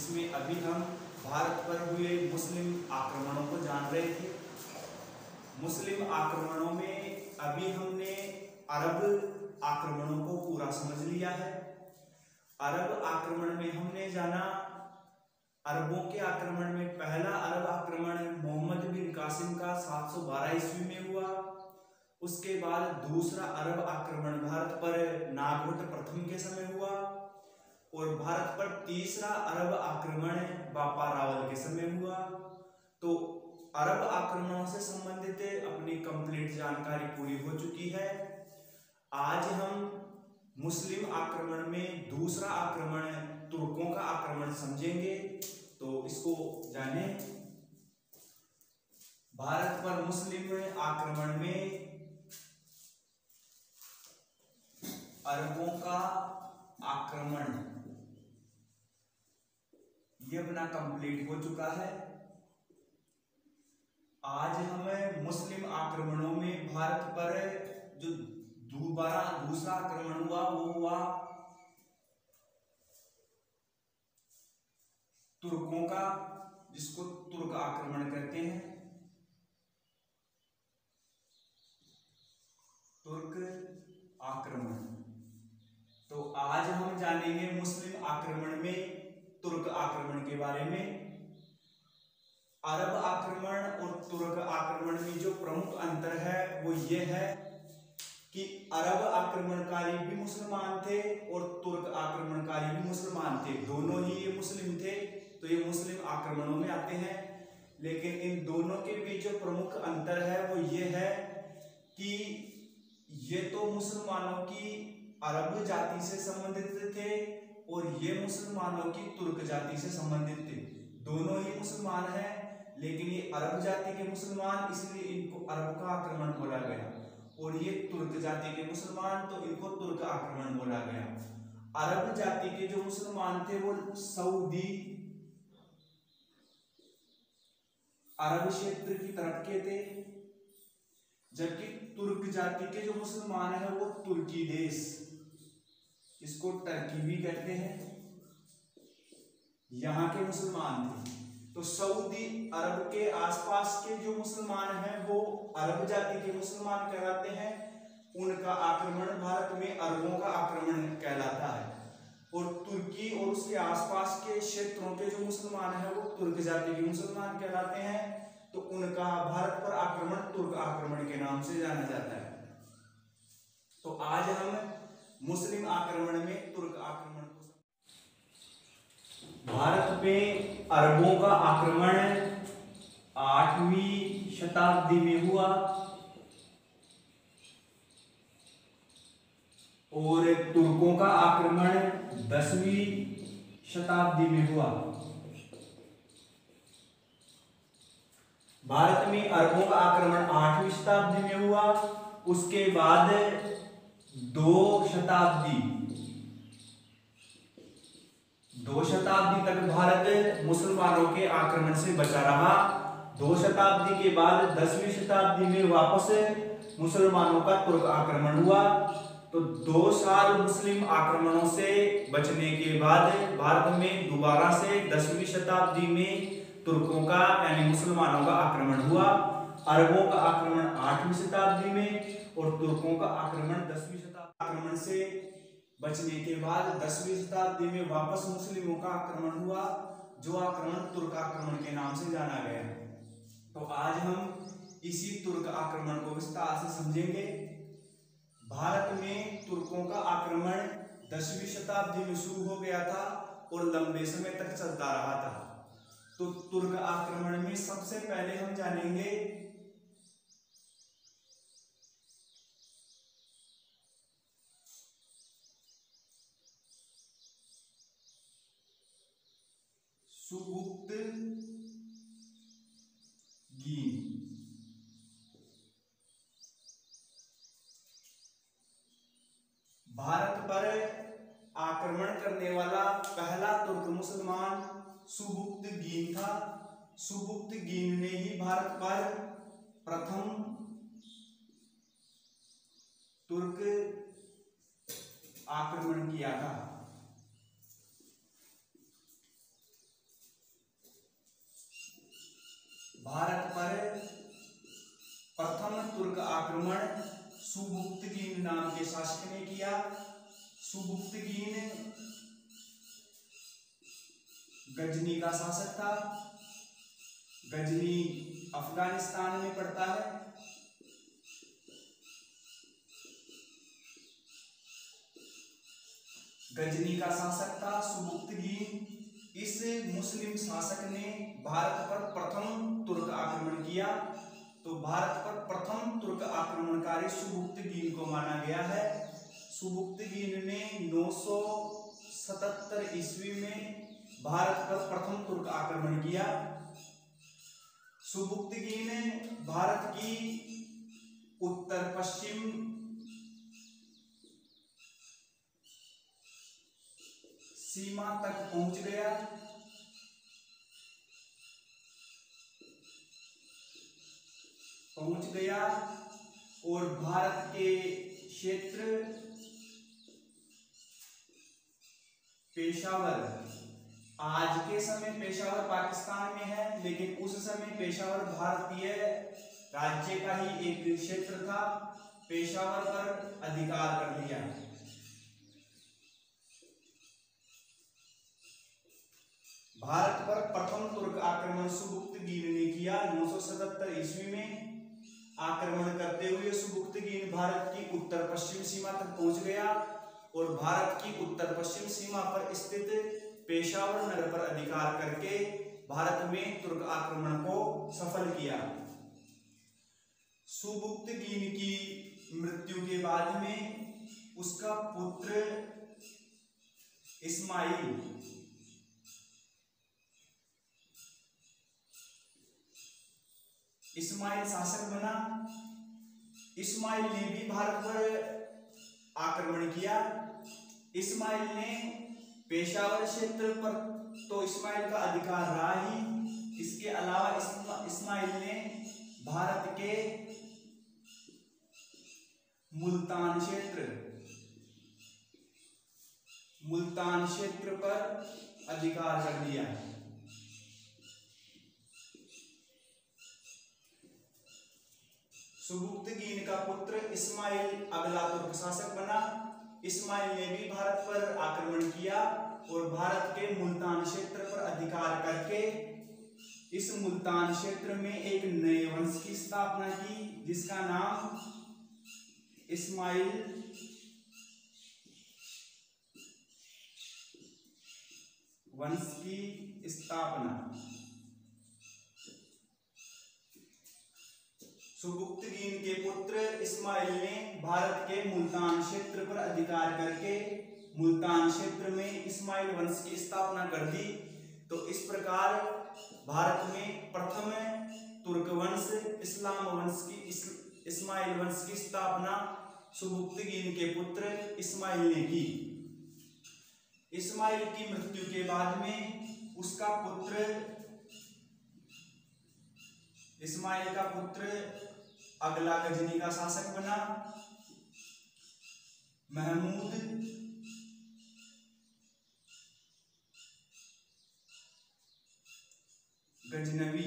जिसमें अभी हम भारत पर हुए मुस्लिम आक्रमणों को जान रहे थे। मुस्लिम आक्रमणों में अभी हमने अरब आक्रमणों को पूरा समझ लिया है। अरब आक्रमण में हमने जाना, अरबों के आक्रमण में पहला अरब आक्रमण मोहम्मद बिन कासिम का 712 ईस्वी में हुआ। उसके बाद दूसरा अरब आक्रमण भारत पर नागभट्ट प्रथम के समय हुआ और भारत पर तीसरा अरब आक्रमण बापा रावल के समय हुआ। तो अरब आक्रमणों से संबंधित अपनी कंप्लीट जानकारी पूरी हो चुकी है। आज हम मुस्लिम आक्रमण में दूसरा आक्रमण तुर्कों का आक्रमण समझेंगे। तो इसको जाने। भारत पर मुस्लिम आक्रमण में अरबों का आक्रमण ये अपना कंप्लीट हो चुका है। आज हमें मुस्लिम आक्रमणों में भारत पर जो दूसरा आक्रमण हुआ वो हुआ तुर्कों का, जिसको तुर्क आक्रमण कहते हैं। तुर्क आक्रमण। तो आज हम जानेंगे मुस्लिम आक्रमण में तुर्क आक्रमण के बारे में। अरब आक्रमण और तुर्क आक्रमण में जो प्रमुख अंतर है वो ये है कि अरब आक्रमणकारी भी मुसलमान थे और तुर्क आक्रमणकारी भी मुसलमान थे। दोनों ही ये मुस्लिम थे, तो ये मुस्लिम आक्रमणों में आते हैं। लेकिन इन दोनों के बीच जो प्रमुख अंतर है वो ये है कि ये तो मुसलमानों की अरब जाति से संबंधित थे और ये मुसलमानों की तुर्क जाति से संबंधित थे। दोनों ही मुसलमान हैं, लेकिन ये अरब जाति के मुसलमान, इसलिए इनको अरब का आक्रमण बोला गया, और ये तुर्क जाति के मुसलमान, तो इनको तुर्क आक्रमण बोला गया। अरब जाति के जो मुसलमान थे वो सऊदी अरब क्षेत्र की तरफ के थे, जबकि तुर्क जाति के जो मुसलमान है वो तुर्की देश, इसको टर्की भी कहते हैं, यहाँ के मुसलमान थे। तो सऊदी अरब के आसपास के जो मुसलमान हैं वो अरब जाति के मुसलमान कहलाते हैं। उनका आक्रमण भारत में अरबों का आक्रमण कहलाता है। और तुर्की और उसके आसपास के क्षेत्रों के जो मुसलमान हैं वो तुर्क जाति के मुसलमान कहलाते हैं। तो उनका भारत पर आक्रमण तुर्क आक्रमण के नाम से जाना जाता है। तो आज हम मुस्लिम आक्रमण में तुर्क आक्रमण को, भारत में अरबों का आक्रमण 8वीं शताब्दी में हुआ और तुर्कों का आक्रमण 10वीं शताब्दी में हुआ। भारत में अरबों का आक्रमण 8वीं शताब्दी में हुआ। उसके बाद 2 शताब्दी तक भारत मुसलमानों के आक्रमण से बचा रहा। 2 शताब्दी के बाद 10वीं शताब्दी में वापस मुसलमानों का तुर्क आक्रमण हुआ। तो 2 साल मुस्लिम आक्रमणों से बचने के बाद भारत में दोबारा से 10वीं शताब्दी में तुर्कों का यानी मुसलमानों का आक्रमण हुआ। अरबों का आक्रमण 8वीं शताब्दी में और तुर्कों का आक्रमण 10वीं शताब्दी। आक्रमण से बचने के बाद 10वीं शताब्दी में वापस मुस्लिमों का आक्रमण हुआ, जो आक्रमण तुर्क आक्रमण के नाम से जाना गया। तो आज हम इसी तुर्क आक्रमण को विस्तार से समझेंगे। भारत में तुर्कों का आक्रमण 10वीं शताब्दी में शुरू हो गया था और लंबे समय तक चलता रहा था। तो तुर्क आक्रमण में सबसे पहले हम जानेंगे सुबुक्तगीन। भारत पर आक्रमण करने वाला पहला तुर्क मुसलमान सुबुक्तगीन था। सुबुक्तगीन ने ही भारत पर प्रथम तुर्क आक्रमण किया था। भारत पर प्रथम तुर्क आक्रमण सुबुक्तगीन नाम के शासक ने किया। सुबुक्तगीन गजनी का शासक था। गजनी अफगानिस्तान में पड़ता है। गजनी का शासक था सुबुक्तगीन। इस मुस्लिम शासक ने भारत पर प्रथम तुर्क आक्रमण किया। तो भारत पर प्रथम तुर्क आक्रमणकारी सुबुक्तगीन को माना गया है। सुबुक्तगीन ने 977 ईस्वी में भारत पर प्रथम तुर्क आक्रमण किया। सुबुक्तगीन भारत की उत्तर पश्चिम सीमा तक पहुंच गया और भारत के क्षेत्र पेशावर, आज के समय पेशावर पाकिस्तान में है, लेकिन उस समय पेशावर भारतीय राज्य का ही एक क्षेत्र था। पेशावर पर अधिकार कर लिया। भारत पर प्रथम तुर्क आक्रमण सुबुक्तगीन ने किया। 977 ईस्वी में आक्रमण करते हुए सुबुक्तगीन भारत की उत्तर पश्चिम सीमा तक पहुंच गया और भारत की उत्तर पश्चिम सीमा पर स्थित पेशावर नगर पर अधिकार करके भारत में तुर्क आक्रमण को सफल किया। सुबुक्तगीन की मृत्यु के बाद में उसका पुत्र इस्माइल शासक बना। इस्माइल ने भी भारत पर आक्रमण किया। इस्माइल ने पेशावर क्षेत्र पर तो इस्माइल का अधिकार रहा ही, इसके अलावा इस्माइल ने भारत के मुल्तान क्षेत्र पर अधिकार कर लिया। सुबुक्तगीन का पुत्र इस्माइल अगला तुर्क शासक बना। इस्माइल ने भी भारत पर आक्रमण किया और भारत के मुल्तान क्षेत्र पर अधिकार करके इस मुल्तान क्षेत्र में एक नए वंश की स्थापना की, जिसका नाम इस्माइल वंश की स्थापना। सुबुक्तगीन के पुत्र इस्माइल ने भारत के मुल्तान क्षेत्र पर अधिकार करके मुल्तान क्षेत्र में इस्माइल वंश की स्थापना कर दी। तो इस प्रकार भारत में प्रथम तुर्क वंश इस्माइल वंश की स्थापना सुबुक्तगीन के पुत्र इस्माइल ने की। इस्माइल की मृत्यु के बाद में उसका पुत्र इस्माइल का पुत्र अगला गजनी का शासक बना, महमूद गजनवी।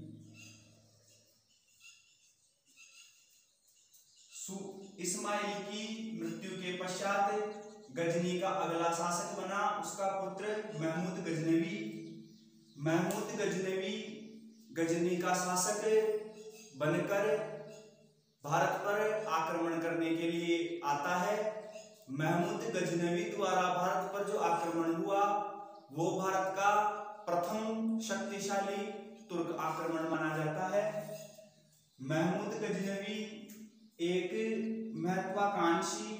इस्माइल की मृत्यु के पश्चात गजनी का अगला शासक बना उसका पुत्र महमूद गजनवी। महमूद गजनवी गजनी का शासक बनकर भारत पर आक्रमण करने के लिए आता है। महमूद गजनवी द्वारा भारत पर जो आक्रमण हुआ वो भारत का प्रथम शक्तिशाली तुर्क आक्रमण माना जाता है। महमूद गजनवी एक महत्वाकांक्षी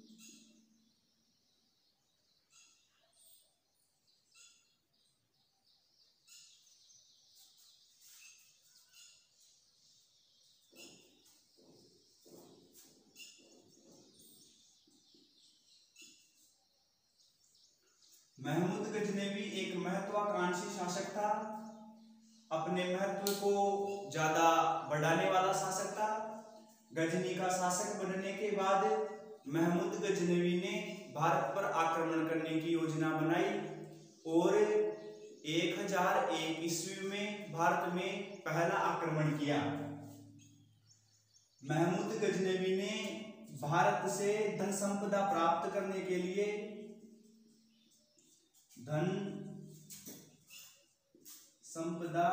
महमूद गजनवी एक महत्वाकांक्षी शासक था। अपने महत्व को ज्यादा बढ़ाने वाला शासक था। गजनी का शासक बनने के बाद महमूद गजनवी ने भारत पर आक्रमण करने की योजना बनाई और 1001 ईस्वी में भारत में पहला आक्रमण किया। महमूद गजनवी ने भारत से धन संपदा प्राप्त करने के लिए धन संपदा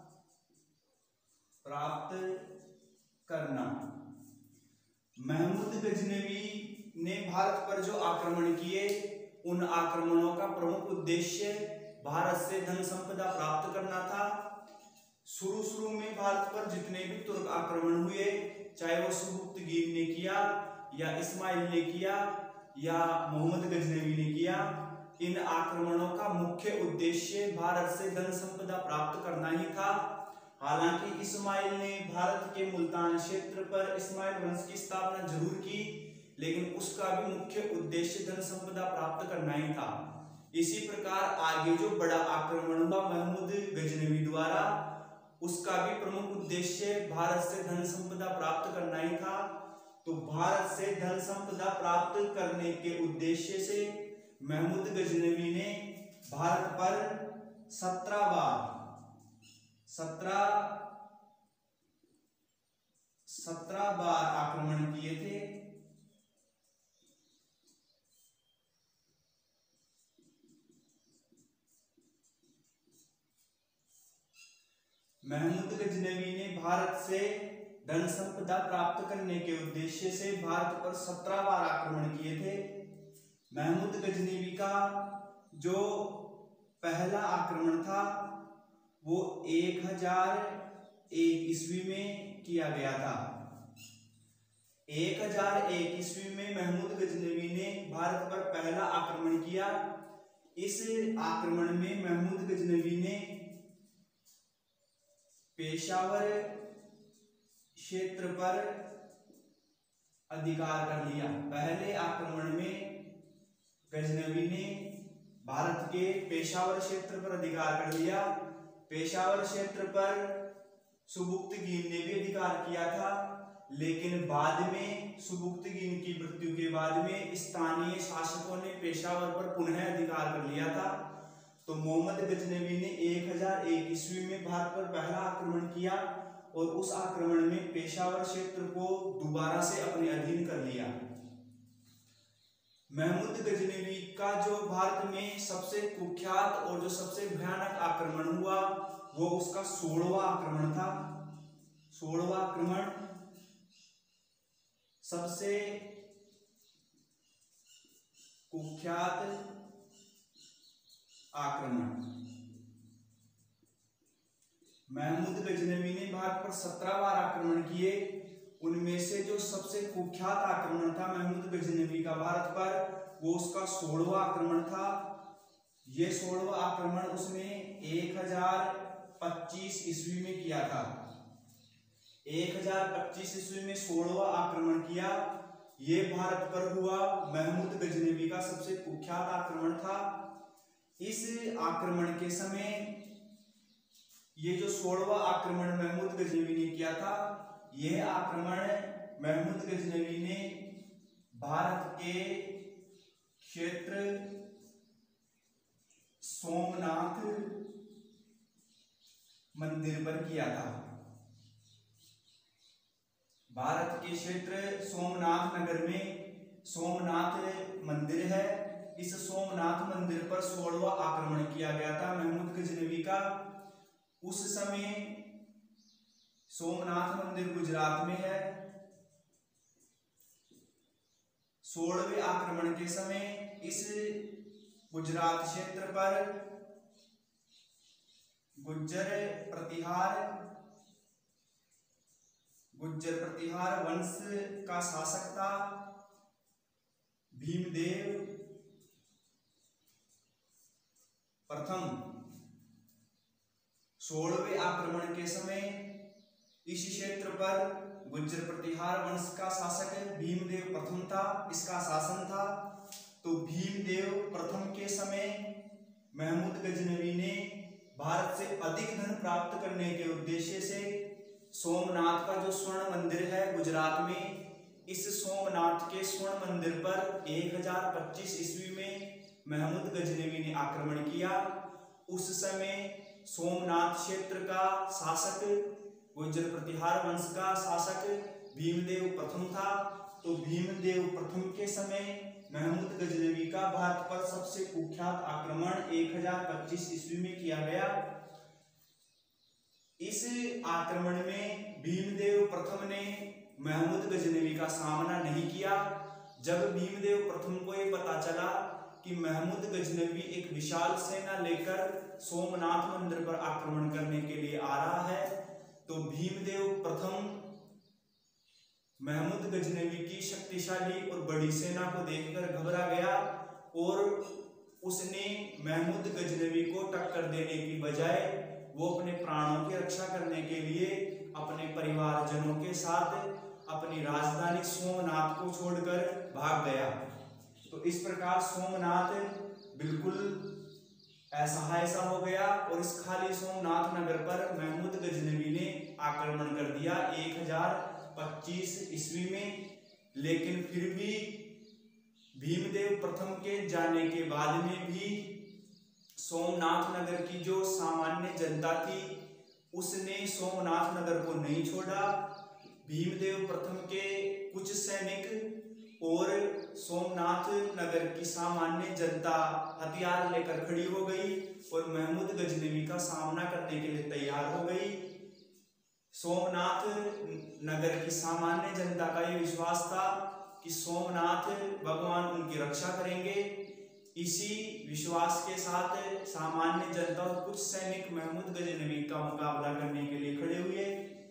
प्राप्त करना। महमूद गजनवी ने भारत पर जो आक्रमण किए उन आक्रमणों का प्रमुख उद्देश्य भारत से धन संपदा प्राप्त करना था। शुरू में भारत पर जितने भी तुर्क आक्रमण हुए, चाहे वो सुबुक्तगीन ने किया या इस्माइल ने किया या मोहम्मद गजनवी ने किया, इन आक्रमणों का मुख्य उद्देश्य भारत से धन संपदा प्राप्त करना ही था। हालांकि इस्माइल ने भारत के मुल्तान क्षेत्र पर इस्माइल वंश की स्थापना जरूर की, लेकिन उसका भी मुख्य उद्देश्य धन संपदा प्राप्त करना ही था। इसी प्रकार आगे जो बड़ा आक्रमण हुआ महमूद गजनवी द्वारा, उसका भी प्रमुख उद्देश्य भारत से धन संपदा प्राप्त करना ही था। तो भारत से धन संपदा प्राप्त करने के उद्देश्य से महमूद गजनवी ने भारत पर 17 बार आक्रमण किए थे। महमूद गजनवी ने भारत से धन संपदा प्राप्त करने के उद्देश्य से भारत पर 17 बार आक्रमण किए थे। महमूद गजनवी का जो पहला आक्रमण था वो 1001 ईस्वी में किया गया था। 1001 ईस्वी में महमूद गजनवी ने भारत पर पहला आक्रमण किया। इस आक्रमण में महमूद गजनवी ने पेशावर क्षेत्र पर अधिकार कर लिया। पहले आक्रमण में गजनवी ने भारत के पेशावर क्षेत्र पर अधिकार कर लिया। पेशावर क्षेत्र पर सुबुक्तगीन ने भी अधिकार किया था, लेकिन बाद में सुबुक्तगीन की मृत्यु के बाद में स्थानीय शासकों ने पेशावर पर पुनः अधिकार कर लिया था। तो मोहम्मद गजनवी ने 1001 ईस्वी में भारत पर पहला आक्रमण किया और उस आक्रमण में पेशावर क्षेत्र को दोबारा से अपने अधीन कर लिया। महमूद गजनवी का जो भारत में सबसे कुख्यात और जो सबसे भयानक आक्रमण हुआ वो उसका 16वां आक्रमण था। 16वां आक्रमण सबसे कुख्यात आक्रमण। महमूद गजनवी ने भारत पर 17 बार आक्रमण किए। उनमें से जो सबसे कुख्यात आक्रमण था महमूद गजनवी का भारत पर, वो उसका 16वां आक्रमण था। ये 16वां आक्रमण उसने 1025 ईस्वी में किया था। 1025 ईस्वी में 16वां आक्रमण किया। ये भारत पर हुआ महमूद गजनवी का सबसे कुख्यात आक्रमण था। इस आक्रमण के समय ये जो 16वां आक्रमण महमूद गजनवी ने किया था, यह आक्रमण महमूद गजनवी ने भारत के क्षेत्र सोमनाथ मंदिर पर किया था। भारत के क्षेत्र सोमनाथ नगर में सोमनाथ मंदिर है। इस सोमनाथ मंदिर पर 16वां आक्रमण किया गया था महमूद गजनवी का। उस समय सोमनाथ मंदिर गुजरात में है। 16वें आक्रमण के समय इस गुजरात क्षेत्र पर गुज्जर प्रतिहार वंश का शासक था भीमदेव प्रथम। 16वें आक्रमण के समय इस क्षेत्र पर गुज्जर प्रतिहार वंश का शासक भीमदेव प्रथम था, इसका शासन था। तो भीमदेव प्रथम के समय महमूद गजनवी ने भारत से अधिक धन प्राप्त करने के उद्देश्य से सोमनाथ का जो स्वर्ण मंदिर है गुजरात में, इस सोमनाथ के स्वर्ण मंदिर पर 1025 ईस्वी में महमूद गजनवी ने आक्रमण किया उस समय सोमनाथ क्षेत्र का शासक गुर्जर प्रतिहार वंश का शासक भीमदेव प्रथम था। तो भीमदेव प्रथम के समय महमूद गजनवी का भारत पर सबसे कुख्यात आक्रमण 1025 ईस्वी में किया गया। इस आक्रमण में भीमदेव प्रथम ने महमूद गजनवी का सामना नहीं किया। जब भीमदेव प्रथम को ये पता चला कि महमूद गजनवी एक विशाल सेना लेकर सोमनाथ मंदिर पर आक्रमण करने के लिए आ रहा है, तो भीमदेव प्रथम महमूद गजनवी की शक्तिशाली और बड़ी सेना को देखकर घबरा गया और उसने महमूद गजनवी को टक्कर देने की बजाय वो अपने प्राणों की रक्षा करने के लिए अपने परिवारजनों के साथ अपनी राजधानी सोमनाथ को छोड़कर भाग गया। तो इस प्रकार सोमनाथ बिल्कुल ऐसा हो गया और इस खाली सोमनाथ नगर पर महमूद गजनवी ने आक्रमण कर दिया 1025 ईस्वी में। लेकिन फिर भी भीमदेव प्रथम के जाने के बाद में भी सोमनाथ नगर की जो सामान्य जनता थी उसने सोमनाथ नगर को नहीं छोड़ा। भीमदेव प्रथम के कुछ सैनिक और सोमनाथ नगर की सामान्य जनता हथियार लेकर खड़ी हो गई और महमूद गजनवी का सामना करने के लिए तैयार हो गई। सोमनाथ नगर की सामान्य जनता का यह विश्वास था कि सोमनाथ भगवान उनकी रक्षा करेंगे। इसी विश्वास के साथ सामान्य जनता और कुछ सैनिक महमूद गजनवी का मुकाबला करने के लिए खड़े हुए।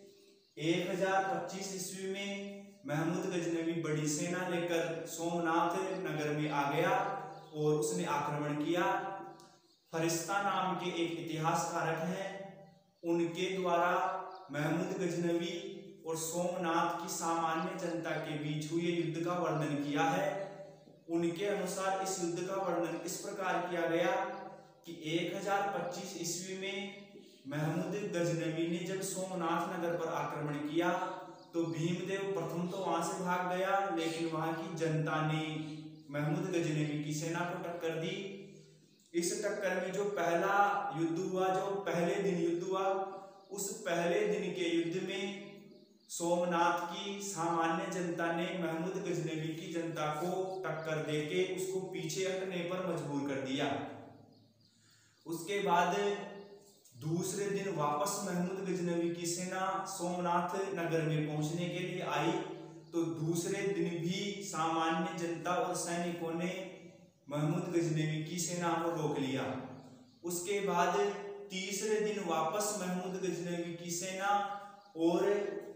1025 ईस्वी में महमूद गजनवी बड़ी सेना लेकर सोमनाथ नगर में आ गया और उसने आक्रमण किया। फरिश्ता नाम के एक इतिहासकारक हैं, उनके द्वारा महमूद गजनवी और सोमनाथ की सामान्य जनता के बीच हुए युद्ध का वर्णन किया है। उनके अनुसार इस युद्ध का वर्णन इस प्रकार किया गया कि 1025 ईस्वी में महमूद गजनवी ने जब सोमनाथ नगर पर आक्रमण किया तो भीमदेव प्रथम तो वहां से भाग गया, लेकिन वहां की जनता ने महमूद गजनवी की सेना को टक्कर दी। इस टक्कर में जो पहला युद्ध हुआ, जो पहले दिन युद्ध हुआ, उस पहले दिन के युद्ध में सोमनाथ की सामान्य जनता ने महमूद गजनवी की जनता को टक्कर देके उसको पीछे हटने पर मजबूर कर दिया। उसके बाद दूसरे दिन वापस महमूद गजनवी की सेना सोमनाथ नगर में पहुंचने के लिए आई, तो दूसरे दिन भी सामान्य जनता और सैनिकों ने महमूद गजनवी की सेना को रोक लिया। उसके बाद तीसरे दिन वापस महमूद गजनवी की सेना और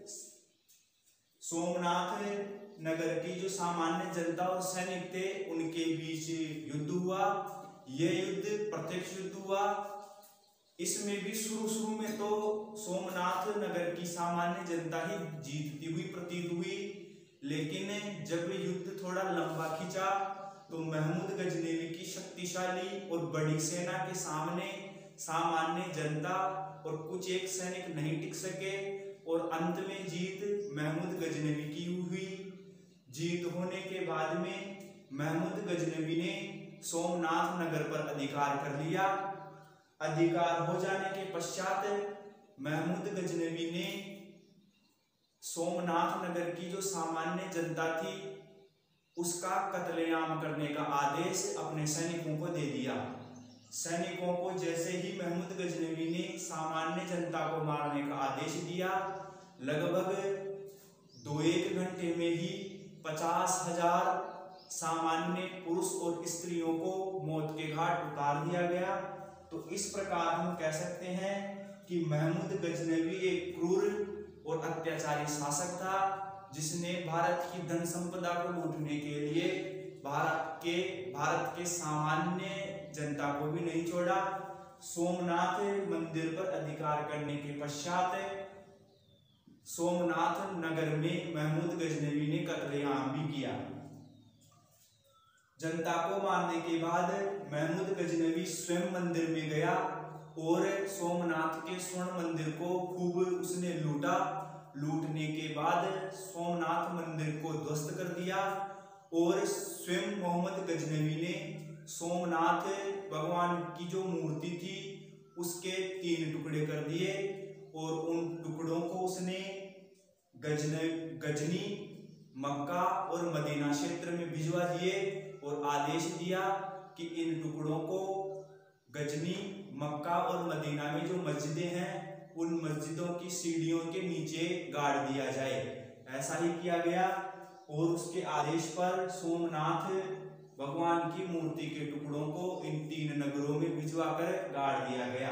सोमनाथ नगर की जो सामान्य जनता और सैनिक थे उनके बीच युद्ध हुआ। यह युद्ध प्रत्यक्ष युद्ध हुआ। इसमें भी शुरू में तो सोमनाथ नगर की सामान्य जनता ही जीतती हुई प्रतीत हुई, लेकिन जब युद्ध थोड़ा लंबा खिंचा तो महमूद गजनवी की शक्तिशाली और बड़ी सेना के सामने सामान्य जनता और कुछ एक सैनिक नहीं टिक सके और अंत में जीत महमूद गजनवी की हुई। जीत होने के बाद में महमूद गजनवी ने सोमनाथ नगर पर अधिकार कर लिया। अधिकार हो जाने के पश्चात महमूद गजनवी ने सोमनाथ नगर की जो सामान्य जनता थी उसका कत्लेआम करने का आदेश अपने सैनिकों को दे दिया। सैनिकों को जैसे ही महमूद गजनवी ने सामान्य जनता को मारने का आदेश दिया, लगभग 2-1 घंटे में ही 50,000 सामान्य पुरुष और स्त्रियों को मौत के घाट उतार दिया गया। तो इस प्रकार हम कह सकते हैं कि महमूद गजनवी एक क्रूर और अत्याचारी शासक था, जिसने भारत की धन संपदा को लूटने के लिए भारत के सामान्य जनता को भी नहीं छोड़ा। सोमनाथ मंदिर पर अधिकार करने के पश्चात सोमनाथ नगर में महमूद गजनवी ने कत्लेआम भी किया। जनता को मारने के बाद महमूद गजनवी स्वयं मंदिर में गया और सोमनाथ के स्वर्ण मंदिर को खूब उसने लूटा। लूटने के बाद सोमनाथ मंदिर को ध्वस्त कर दिया और स्वयं मोहम्मद गजनवी ने सोमनाथ भगवान की जो मूर्ति थी उसके 3 टुकड़े कर दिए और उन टुकड़ों को उसने गजनी, मक्का और मदीना क्षेत्र में भिजवा दिए और आदेश दिया कि इन टुकड़ों को गजनी, मक्का और मदीना में जो मस्जिदें हैं उन मस्जिदों की सीढ़ियों के नीचे गाड़ दिया जाए। ऐसा ही किया गया और उसके आदेश पर सोमनाथ भगवान की मूर्ति के टुकड़ों को इन 3 नगरों में भिजवाकर गाड़ दिया गया।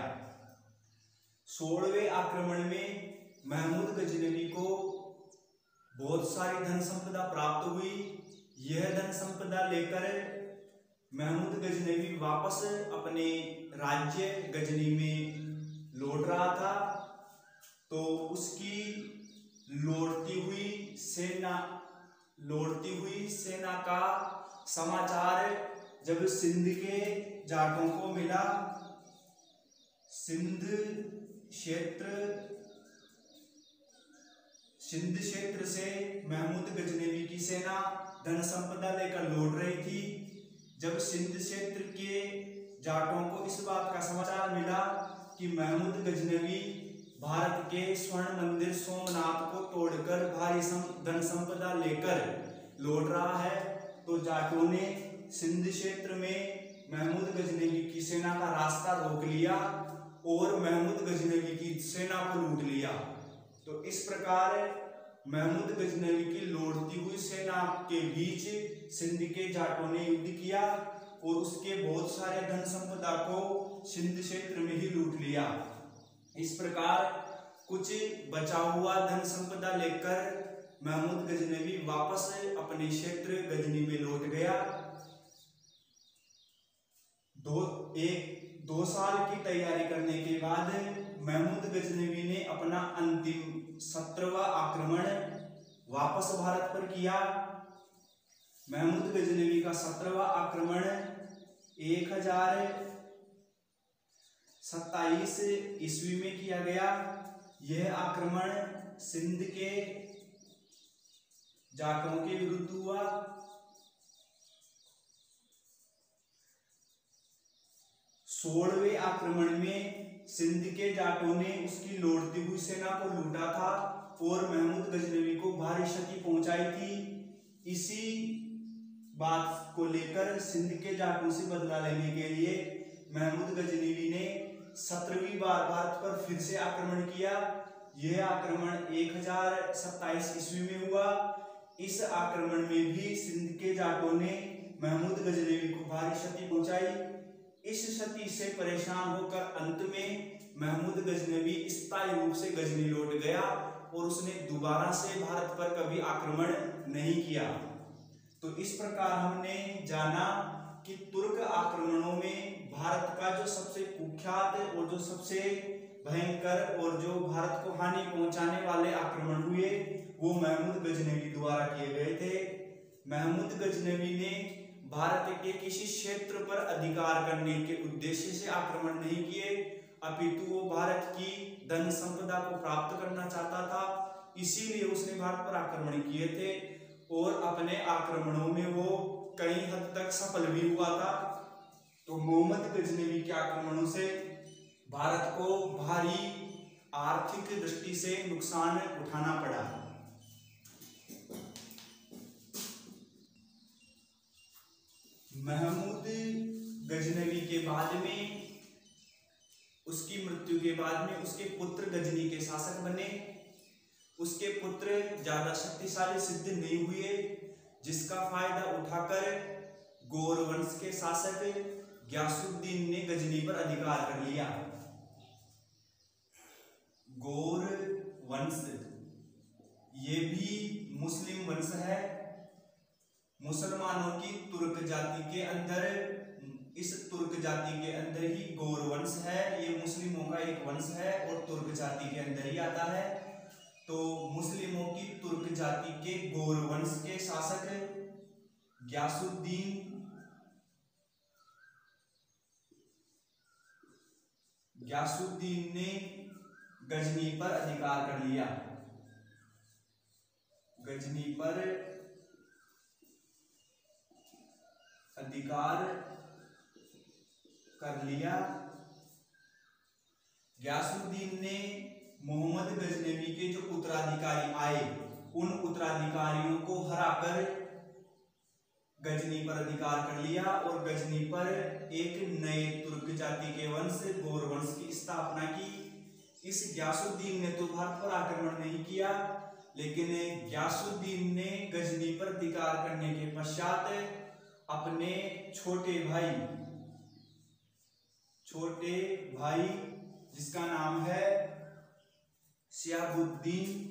16वें आक्रमण में महमूद गजनवी को बहुत सारी धन संपदा प्राप्त हुई। यह धन संपदा लेकर महमूद गजनवी वापस अपने राज्य गजनी में लौट रहा था, तो उसकी लौटती हुई सेना का समाचार जब सिंध के जाटों को मिला, सिंध क्षेत्र से महमूद गजनवी की सेना धन संपदा लेकर लौट रही थी। जब सिंध क्षेत्र के जाटों को इस बात का समाचार मिला कि महमूद गजनवी भारत के स्वर्ण मंदिर सोमनाथ को तोड़कर भारी धन संपदा लेकर लौट रहा है, तो जाटों ने सिंध क्षेत्र में महमूद गजनवी की सेना का रास्ता रोक लिया और महमूद गजनवी की सेना को लूट लिया। तो इस प्रकार महमूद गजनवी की लौटती हुई सेना के बीच सिंध के जाटों ने युद्ध किया और उसके बहुत सारे धन संपदा को सिंध क्षेत्र में ही लूट लिया। इस प्रकार कुछ बचा हुआ धन संपदा लेकर महमूद गजनवी वापस अपने क्षेत्र गजनी में लौट गया। 2 साल की तैयारी करने के बाद महमूद गजनवी ने अपना अंतिम 17वां आक्रमण वापस भारत पर किया। महमूद गजनवी का 17वां आक्रमण 1027 ईस्वी में किया गया। यह आक्रमण सिंध के जाटों के विरुद्ध हुआ। 16वें आक्रमण में सिंध के जाटों ने उसकी लौटती हुई सेना को लूटा था और महमूद गजनवी को भारी क्षति पहुंचाई थी। इसी बात को लेकर सिंध के जाटों से बदला लेने के लिए महमूद गजनवी ने 17वीं बार भारत पर फिर से आक्रमण किया। यह आक्रमण 1027 ईस्वी में हुआ। इस आक्रमण में भी सिंध के जाटों ने महमूद गजनवी को भारी क्षति पहुंचाई। इस क्षति से परेशान होकर अंत में महमूद गजनवी स्थायी रूप से गजनी लौट गया और उसने दोबारा से भारत पर कभी आक्रमण नहीं किया। तो इस प्रकार हमने जाना कि तुर्क आक्रमणों में भारत का जो सबसे कुख्यात और जो सबसे भयंकर और जो भारत को हानि पहुंचाने वाले आक्रमण हुए वो महमूद गजनवी द्वारा किए गए थे। महमूद गजनवी ने भारत के किसी क्षेत्र पर अधिकार करने के उद्देश्य से आक्रमण नहीं किए, अपितु वो भारत की धन संपदा को प्राप्त करना चाहता था, इसीलिए उसने भारत पर आक्रमण किए थे और अपने आक्रमणों में वो कई हद तक सफल भी हुआ था। तो मोहम्मद गजनवी के आक्रमणों से भारत को भारी आर्थिक दृष्टि से नुकसान उठाना पड़ा। महमूद गजनवी के बाद में, उसकी मृत्यु के बाद में उसके पुत्र गजनी के शासक बने। उसके पुत्र ज्यादा शक्तिशाली सिद्ध नहीं हुए, जिसका फायदा उठाकर गौर वंश के शासक ग्यासुद्दीन ने गजनी पर अधिकार कर लिया। गौर वंश ये भी मुस्लिम वंश है। मुसलमानों की तुर्क जाति के अंदर, इस तुर्क जाति के अंदर ही गौर वंश है। ये मुस्लिमों का एक वंश है और तुर्क जाति के अंदर ही आता है। तो मुस्लिमों की तुर्क जाति के गौर वंश के शासक ग्यासुद्दीन ने गजनी पर अधिकार कर लिया। गजनी पर अधिकार कर लिया। गयासुद्दीन ने मोहम्मद गजनवी के जो उत्तराधिकारी आए उन उत्तराधिकारियों को हराकर गजनी पर अधिकार कर लिया और गजनी पर एक नए तुर्क जाति के वंश गौर वंश की स्थापना की। इस गयासुद्दीन ने तो भारत पर आक्रमण नहीं किया, लेकिन गयासुद्दीन ने गजनी पर अधिकार करने के पश्चात अपने छोटे भाई जिसका नाम है शिहाबुद्दीन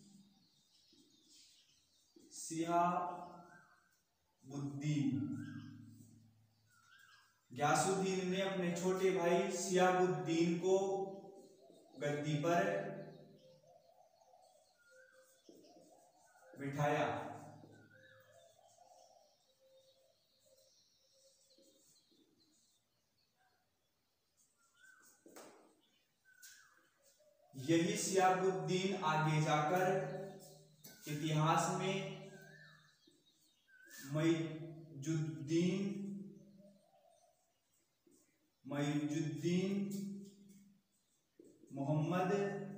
गयासुद्दीन ने अपने छोटे भाई शिहाबुद्दीन को गद्दी पर बिठाया। यही शिहाबुद्दीन आगे जाकर इतिहास में मुइजुद्दीन मोहम्मद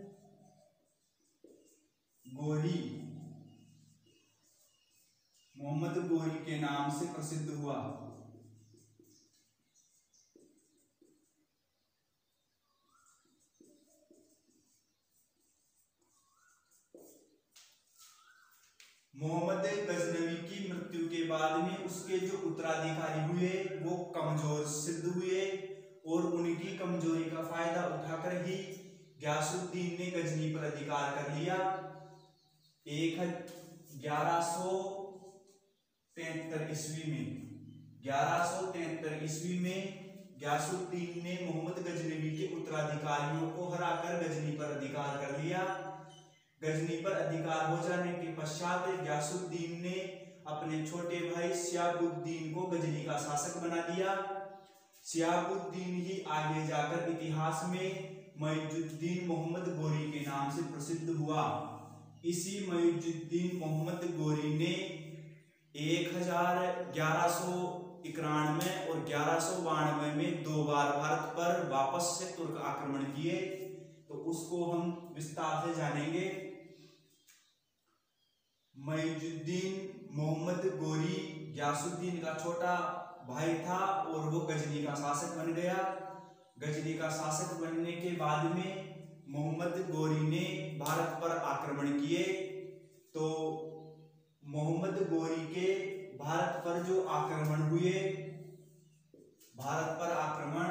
गोरी के नाम से प्रसिद्ध हुआ। मोहम्मद गजनवी की मृत्यु के बाद में उसके जो उत्तराधिकारी हुए वो कमजोर सिद्ध हुए और उनकी कमजोरी का फायदा उठाकर ही गयासुद्दीन ने गजनी पर अधिकार कर लिया। 1173 ईस्वी में गयासुद्दीन ने मोहम्मद गजनवी के उत्तराधिकारियों को हराकर गजनी पर अधिकार कर लिया। गजनी पर अधिकार हो जाने के पश्चात गयासुद्दीन ने अपने छोटे भाई शिहाबुद्दीन को गजनी का शासक बना दिया। शिहाबुद्दीन ही आगे जाकर इतिहास में मुइजुद्दीन मोहम्मद गोरी के नाम से प्रसिद्ध हुआ। इसी मुइजुद्दीन मोहम्मद गोरी ने 1191 और 1192 में 2 बार भारत पर वापस से तुर्क आक्रमण किए, तो उसको हम विस्तार से जानेंगे। मुइजुद्दीन मोहम्मद गोरी गयासुद्दीन का छोटा भाई था और वो गजनी का शासक बन गया। गजनी का शासक बनने के बाद में मोहम्मद गोरी ने भारत पर आक्रमण किए, तो मोहम्मद गोरी के भारत पर जो आक्रमण हुए, भारत पर आक्रमण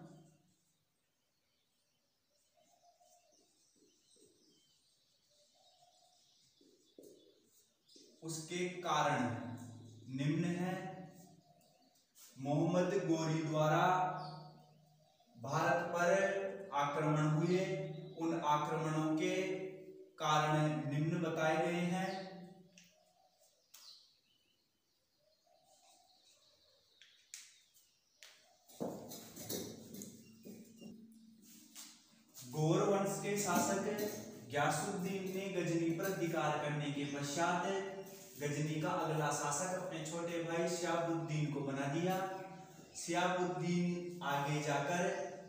उसके कारण निम्न है। मोहम्मद गोरी द्वारा भारत पर आक्रमण हुए, उन आक्रमणों के कारण निम्न बताए गए हैं। गौर वंश के शासक गयासुद्दीन ने गजनी पर अधिकार करने के पश्चात गजनी का अगला शासक अपने छोटे भाई शिहाबुद्दीन को बना दिया। शिहाबुद्दीन आगे जाकर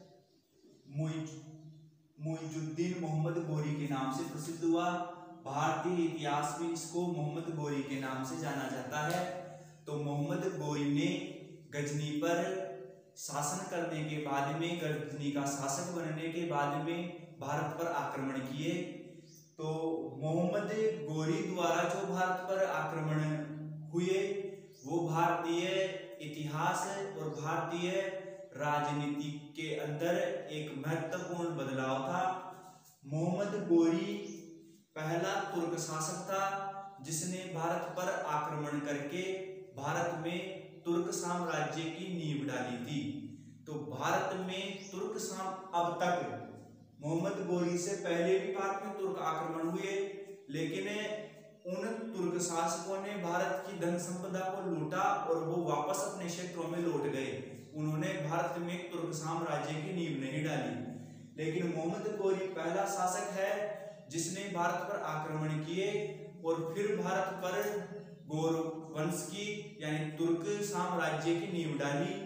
मुइजुद्दीन मोहम्मद गोरी के नाम से प्रसिद्ध हुआ। भारतीय इतिहास में इसको मोहम्मद गोरी के नाम से जाना जाता है। तो मोहम्मद गोरी ने गजनी पर शासन करने के बाद में, गजनी का शासक बनने के बाद में भारत पर आक्रमण किए। तो मोहम्मद गोरी द्वारा जो भारत पर आक्रमण हुए वो भारतीय इतिहास और भारतीय राजनीति के अंदर एक महत्वपूर्ण बदलाव था। मोहम्मद गोरी पहला तुर्क शासक था जिसने भारत पर आक्रमण करके भारत में तुर्क साम्राज्य की नींव डाली थी। तो भारत में अब तक मोहम्मद गोरी से पहले भी भारत में तुर्क आक्रमण हुए, लेकिन उन तुर्क शासकों ने भारत की धन संपदा को लूटा और वो वापस अपने क्षेत्रों में लौट गए। उन्होंने भारत में तुर्क साम्राज्य की नींव नहीं डाली। लेकिन मोहम्मद गोरी पहला शासक है जिसने भारत पर आक्रमण किए और फिर भारत पर गौर वंश की यानी तुर्क साम्राज्य की नींव डाली।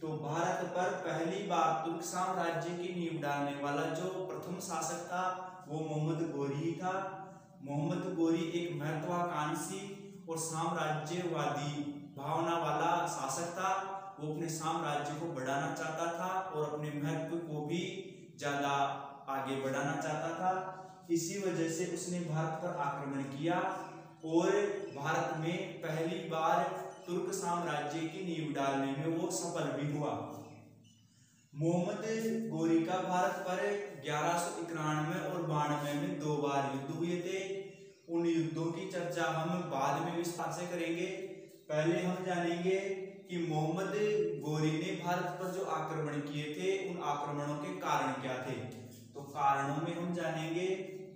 तो भारत पर पहली बार तुर्क साम्राज्य की नींव डालने वाला जो प्रथम शासक था वो मोहम्मद गोरी ही था। मोहम्मद गोरी एक महत्वाकांक्षी और साम्राज्यवादी भावना वाला शासक था। वो अपने साम्राज्य को बढ़ाना चाहता था और अपने महत्व को भी ज्यादा आगे बढ़ाना चाहता था। इसी वजह से उसने भारत पर आक्रमण किया और भारत में पहली बार तुर्क साम्राज्य की नींव डालने में वो सफल भी हुआ। मोहम्मद गोरी का भारत पर 1191 और 92 में 2 बार युद्ध हुए थे। उन युद्धों की चर्चा हम बाद में विस्तार से करेंगे। पहले हम जानेंगे कि मोहम्मद गोरी ने भारत पर जो आक्रमण किए थे उन आक्रमणों के कारण क्या थे। तो कारणों में हम जानेंगे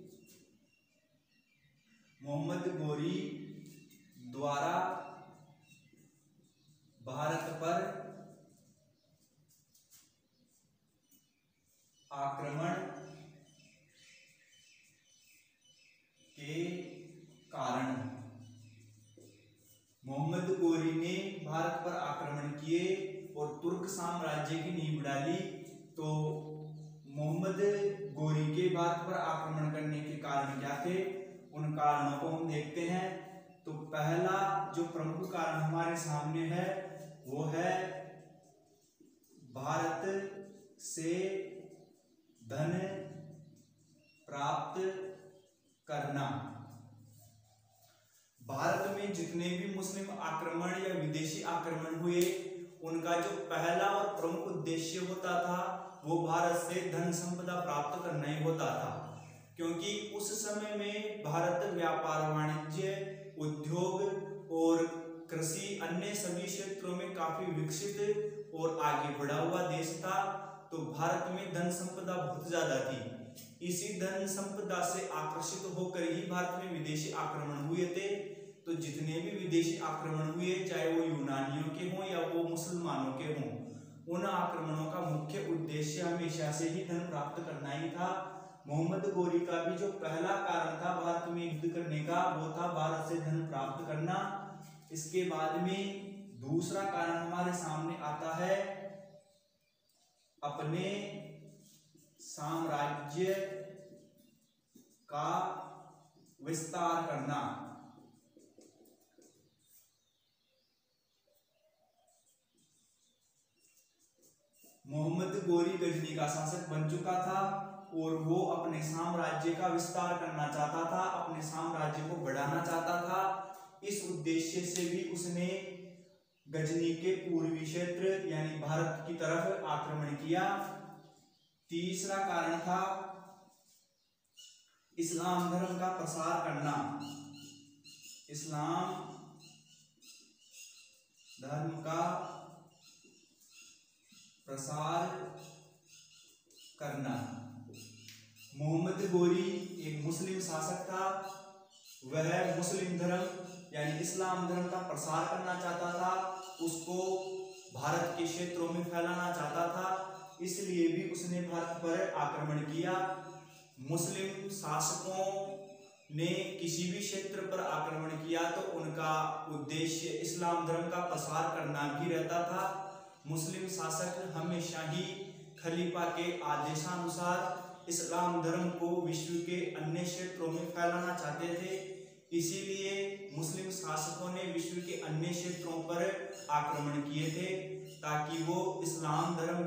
मोहम्मद गोरी द्वारा भारत पर आक्रमण के कारण। मोहम्मद गोरी ने भारत पर आक्रमण किए और तुर्क साम्राज्य की नींव डाली। तो मोहम्मद गोरी के भारत पर आक्रमण करने के कारण क्या थे, उन कारणों को हम देखते हैं। तो पहला जो प्रमुख कारण हमारे सामने है वो है भारत से धन प्राप्त करना। भारत में जितने भी मुस्लिम आक्रमण या विदेशी आक्रमण हुए उनका जो पहला और प्रमुख उद्देश्य होता था वो भारत से धन संपदा प्राप्त करना ही होता था। क्योंकि उस समय में भारत व्यापार वाणिज्य उद्योग और कृषि अन्य सभी क्षेत्रों में काफी विकसित और आगे बढ़ा हुआ देश था। तो भारत में धन संपदा बहुत ज्यादा थी। इसी धन संपदा से आकर्षित होकर ही भारत में विदेशी आक्रमण हुए थे। तो जितने भी विदेशी आक्रमण हुए चाहे वो यूनानियों के हों या वो मुसलमानों के हों, उन आक्रमणों का मुख्य उद्देश्य हमेशा से ही धन प्राप्त करना ही था। मोहम्मद गोरी का भी जो पहला कारण था भारत में युद्ध करने का वो था भारत से धन प्राप्त करना। इसके बाद में दूसरा कारण हमारे सामने आता है अपने साम्राज्य का विस्तार करना। मोहम्मद गोरी गजनी का शासक बन चुका था और वो अपने साम्राज्य का विस्तार करना चाहता था, अपने साम्राज्य को बढ़ाना चाहता था। इस उद्देश्य से भी उसने गजनी के पूर्वी क्षेत्र यानी भारत की तरफ आक्रमण किया। तीसरा कारण था इस्लाम धर्म का प्रसार करना। इस्लाम धर्म का प्रसार करना। मोहम्मद गोरी एक मुस्लिम शासक था। वह मुस्लिम धर्म यानी इस्लाम धर्म का प्रसार करना चाहता था, उसको भारत के क्षेत्रों में फैलाना चाहता था। इसलिए भी उसने भारत पर आक्रमण किया। मुस्लिम शासकों ने किसी भी क्षेत्र पर आक्रमण किया तो उनका उद्देश्य इस्लाम धर्म का प्रसार करना भी रहता था। मुस्लिम शासक हमेशा ही खलीफा के आदेशानुसार इस्लाम धर्म को विश्व के अन्य क्षेत्रों में फैलाना चाहते थे। इसीलिए मुस्लिम शासकों ने विश्व के अन्य क्षेत्रों पर आक्रमण किए थे ताकि वो इस्लाम धर्म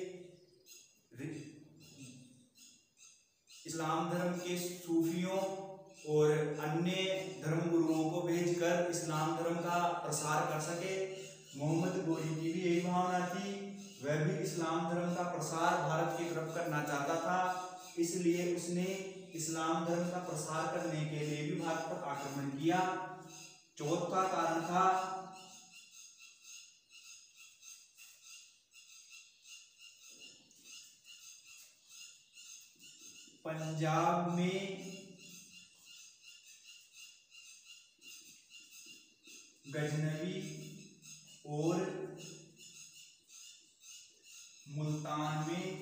के सूफियों और अन्य धर्म गुरुओं को भेजकर इस्लाम धर्म का प्रसार कर सके। मोहम्मद गोरी की भी यही भावना थी, वह भी इस्लाम धर्म का प्रसार भारत की तरफ करना चाहता था। इसलिए उसने इस्लाम धर्म का प्रसार करने के लिए भी भारत पर आक्रमण किया। चौथा कारण था पंजाब में गजनवी और मुल्तान में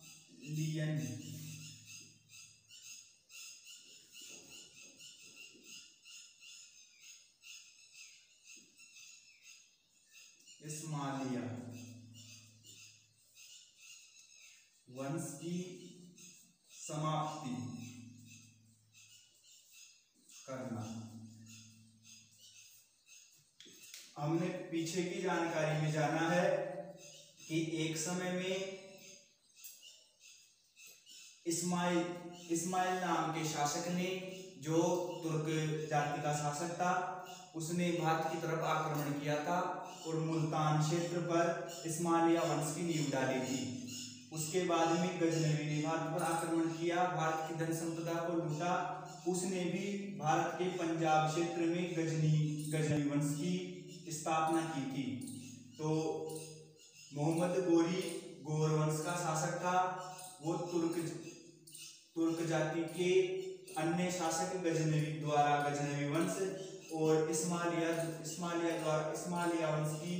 इस्माइलियन इस्माइलिया वंश की समाप्ति करना। हमने पीछे की जानकारी में जाना है कि एक समय में इस्माइल नाम के शासक ने, जो तुर्क जाति का शासक था, उसने भारत की तरफ आक्रमण किया था और मुल्तान क्षेत्र पर इस्माइलिया वंश की नींव डाली थी। उसके बाद में गजनवी ने भारत पर आक्रमण किया, भारत की धन संपदा को लूटा। उसने भी भारत के पंजाब क्षेत्र में गजनवी वंश की स्थापना की थी। तो मोहम्मद गोरी गौर वंश का शासक था। वो तुर्क जाति के अन्य शासक गजनवी वंश और इस्माइलिया वंश की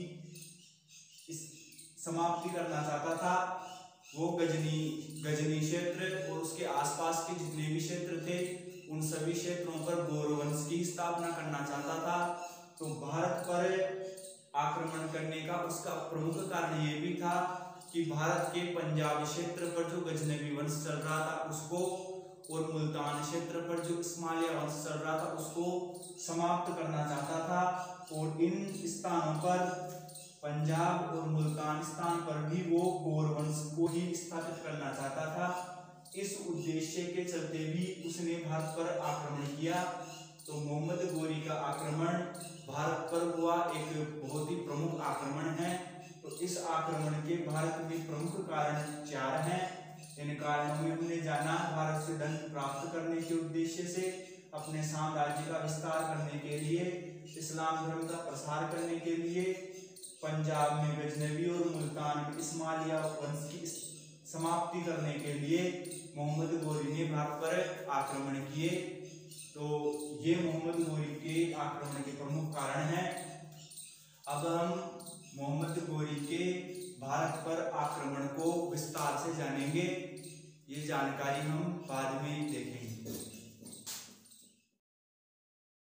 समाप्ति करना चाहता था। वो गजनी क्षेत्र और उसके आसपास के जितने भी क्षेत्र थे, उन सभी क्षेत्रों पर गौर वंश की स्थापना करना चाहता था। तो भारत पर आक्रमण करने का उसका प्रमुख कारण ये भी था कि भारत के पंजाब क्षेत्र पर जो गजनवी वंश चल रहा था उसको, और मुल्तान क्षेत्र पर जो इस्माइलिया वंश चल रहा था उसको समाप्त करना चाहता था। और इन स्थानों पर, पंजाब और मुल्तान स्थान पर भी वो गौर वंश को ही स्थापित करना चाहता था। इस उद्देश्य के चलते भी उसने भारत पर आक्रमण किया। तो मोहम्मद गोरी का आक्रमण भारत पर हुआ एक बहुत ही प्रमुख आक्रमण है। तो इस आक्रमण के भारत में प्रमुख कारण 4 हैं। इन कारणों में हमने जाना, भारत से धन प्राप्त करने के उद्देश्य से, अपने साम्राज्य का विस्तार करने के लिए, इस्लाम धर्म का प्रसार करने के लिए, पंजाब में गजनवी और मुल्तान में इस्माइलिया वंश की समाप्ति करने के लिए मोहम्मद गोरी ने भारत पर आक्रमण किए। तो ये मोहम्मद गोरी के आक्रमण के प्रमुख कारण हैं। अब हम मोहम्मद गोरी के भारत पर आक्रमण को विस्तार से जानेंगे। ये जानकारी हम बाद में देखेंगे।